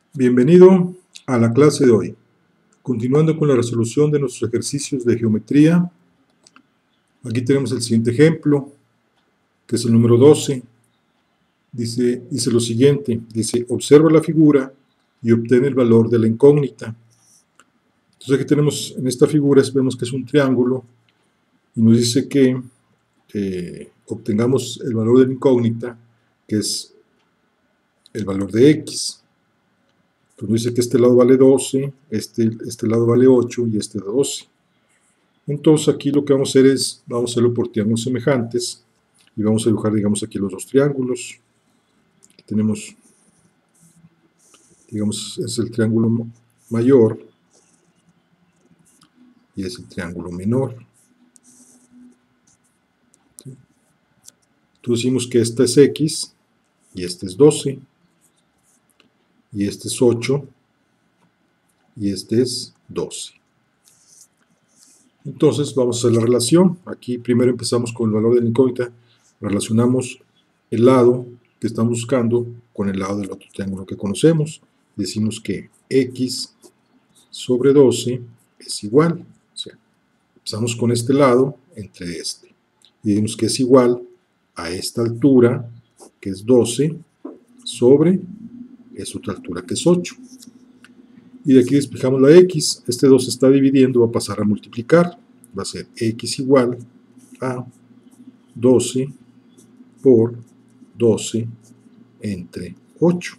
Bienvenido a la clase de hoy. Continuando con la resolución de nuestros ejercicios de geometría, aquí tenemos el siguiente ejemplo, que es el número 12. Dice lo siguiente, dice, observa la figura y obtén el valor de la incógnita. Entonces aquí tenemos, en esta figura vemos que es un triángulo, y nos dice que obtengamos el valor de la incógnita, que es el valor de x. Entonces dice que este lado vale 12, este lado vale 8 y este 12. Entonces aquí lo que vamos a hacer es, vamos a hacerlo por triángulos semejantes y vamos a dibujar, digamos, aquí los dos triángulos. Aquí tenemos, digamos, es el triángulo mayor y es el triángulo menor. Entonces decimos que esta es x y este es 12 y este es 8 y este es 12. Entonces vamos a hacer la relación. Aquí primero empezamos con el valor de la incógnita, relacionamos el lado que estamos buscando con el lado del otro triángulo que conocemos. Decimos que x sobre 12 es igual, o sea, empezamos con este lado entre este, y decimos que es igual a esta altura, que es 12, sobre esta otra altura, que es 8. Y de aquí despejamos la x, este 2 se está dividiendo, va a pasar a multiplicar, va a ser x igual a 12 por 12 entre 8,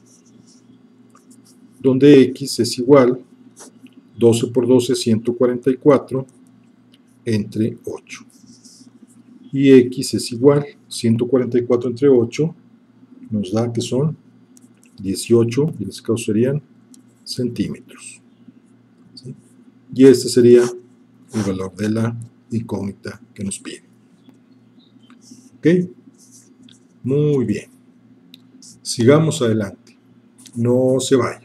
donde x es igual 12 por 12, 144 entre 8. Y x es igual 144 entre 8, nos da que son 18, y en este caso serían centímetros. ¿Sí? Y este sería el valor de la incógnita que nos pide. ¿Ok? Muy bien. Sigamos adelante. No se vaya.